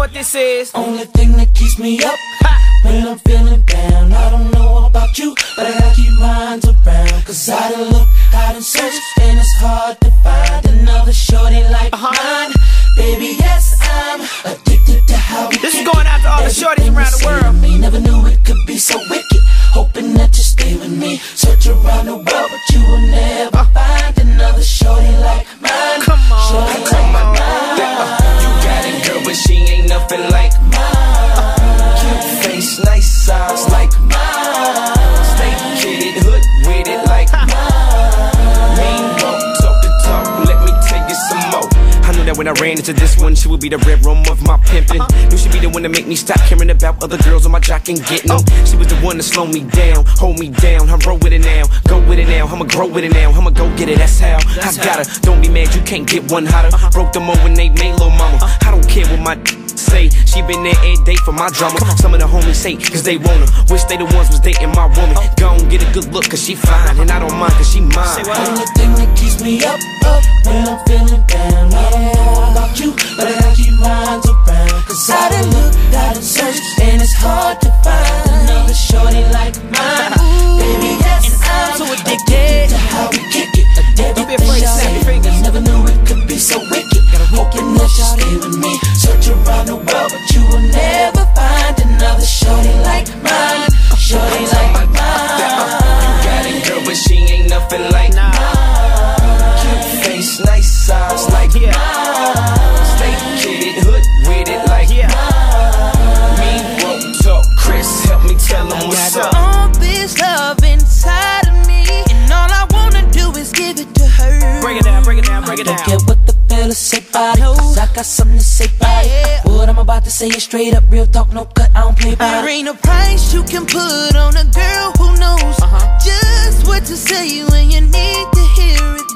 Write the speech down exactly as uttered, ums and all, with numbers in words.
what this is. Only thing that keeps me up when I'm feeling down. I don't know about you, but I gotta keep mine around. Cause I done look, I done searched, and it's hard to find another shorty like uh -huh. mine. Baby, yes, I'm addicted to how we This is going out to all the shorties around the world. Me never knew it could be so wicked. Hoping that you stay with me. Search around the world, but you will never uh. find another shorty like mine. Come on, shorty come like on. mine. Uh, you got it, girl, but she ain't nothing like mine. Uh, cute face, nice size like mine. Stay kidded, hood with it like mine. Mean won't talk the talk, let me tell you some more. I knew that when I ran into this one, she would be the red room of my pimpin'. Uh -huh. Knew she'd be the one to make me stop caring about other girls on my jock and getting them. Oh. She was the one to slow me down, hold me down. I roll with it now, go with it now. I'ma grow with it now, I'ma go get it. That's how that's I got her. Don't be mad, you can't get one hotter. Uh -huh. Broke them over when they made lil' mama. Uh -huh. I don't care what my say. She been there every day for my drama. Some of the homies hate cause they want her. Wish they the ones was dating my woman. Oh. Go and get a good look cause she fine, and I don't mind cause she mine. Only thing that keeps me up, up when I'm feeling down. I don't know about you, but I gotta keep mine around. Cause I done look, I done searched, and it's hard to find another shorty like mine. Ooh, baby, yes, I'm so addicted to how we kick it. Don't be afraid to snap your fingers. Never knew it could be so wicked. Hoping that you stay with me. Search around the world, but you will never find another shorty like mine. Shorty like mine. You got it, girl, but she ain't nothing like nah. mine. Cute face, nice size like yeah. mine. Stay kidded, hood with it like yeah. mine. Me won't talk, Chris, help me tell them what's up. All this love inside of me, and all I wanna do is give it to her. Break it down, break it down, break it down. Don't care what the fellas say about it, cause I got something to say about it. What I'm about to say is straight up real talk, no cut, I don't play about it. There ain't a price you can put on a girl who knows uh -huh. just what to say when you need to hear it.